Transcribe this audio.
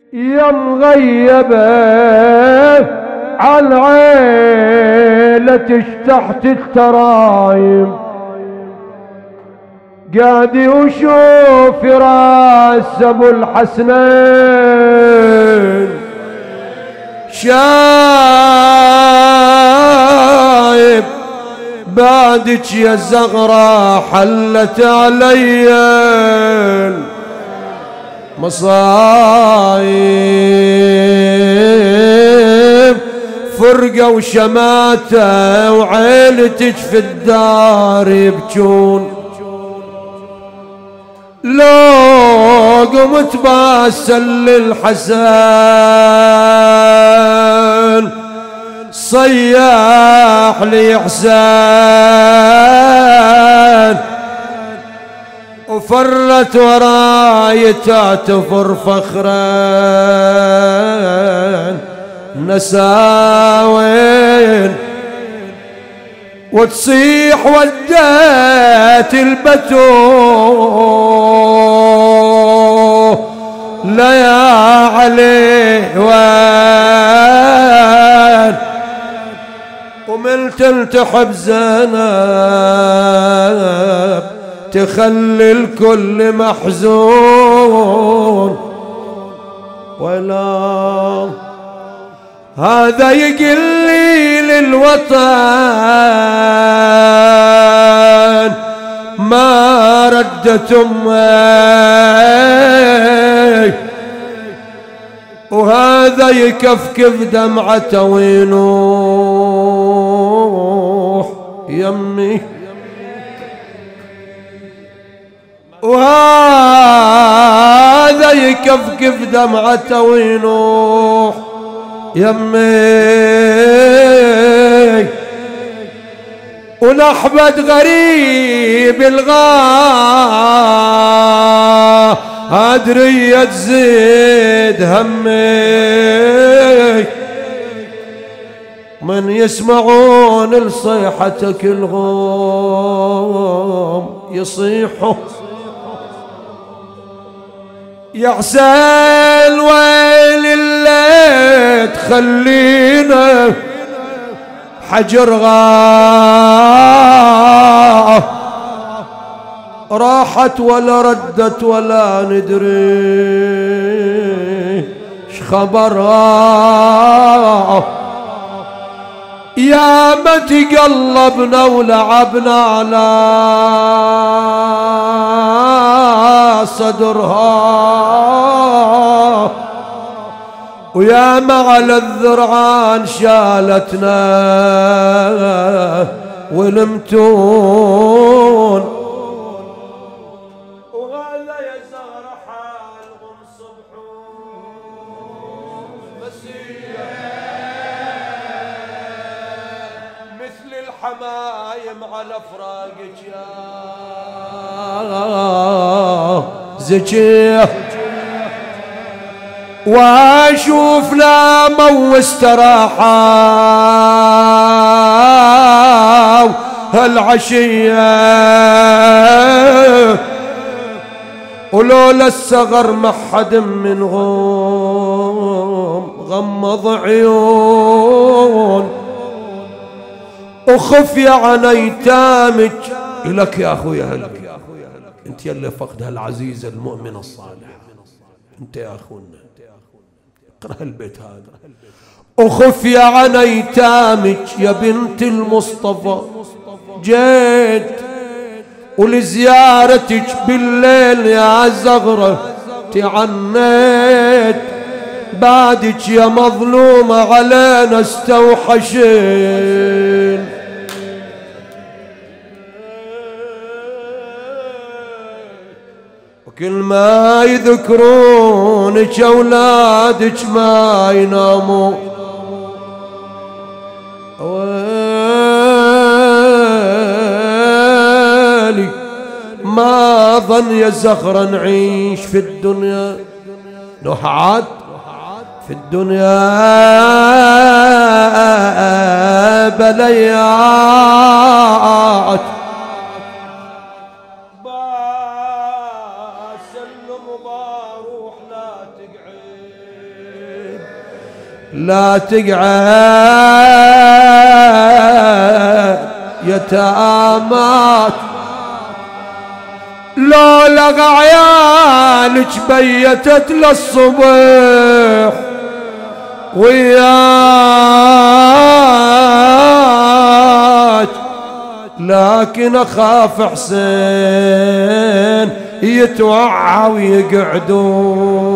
يا مغيبة عالعيلة تحت الترايم، قاعد وشوف راس ابو الحسنين، شايب بعدك يا زغرة حلت علي مصايب، فرقة وشماتة وعيلتك في الدار يبكون، لو قمت باسل للحسن صياح لي حسين، وفرت وراي تعتفر فخرا نساوين، وتصيح وديت البتو لا يا علي وين، ومن تلتحب زينب تخلي الكل محزون، ولا هذا يقلي للوطن ما ردت امي، وهذا يكفكف دمعته وينوح يمي، وهذا يكفكف دمعته وينوح يمي، ونحبة غريب الغاه أدري تزيد همي، من يسمعون لصيحتك الغوم يصيحوا يا حسين ويل اللي تخلينا حجر غاه، راحت ولا ردت ولا ندري شخبرها، يا ما تقلبنا ولعبنا على صدرها، ويا ما على الذرعان شالتنا ولمتون، وغلا يا زهرة حالهم صبحون مسيا مثل الحمايم على فراقك يا زكيه، واشوف ناموا واستراحوا هالعشيه، ولولا الصغر ما حد منهم غمض عيون، وخفي عن ايتامك لك يا اخويا هلا، انت يلي فقد هالعزيز المؤمن الصالح، انت يا اخونا اقرأ البيت هذا، وخفي عن ايتامك يا بنت المصطفى، جيت ولزيارتك بالليل يا زغرة تعنيت، بعدك يا مظلومة علينا استوحشين، وكل ما يذكرونك أولادك ما يناموا، ويلي ما ظن يا زغرة نعيش في الدنيا نحعد في الدنيا بليات، بسلم وبروح لا تقعد لا تقعد يتامات، لولا عيالك بيتت للصبح وياك، لكن اخاف حسين يتوعى ويقعدون.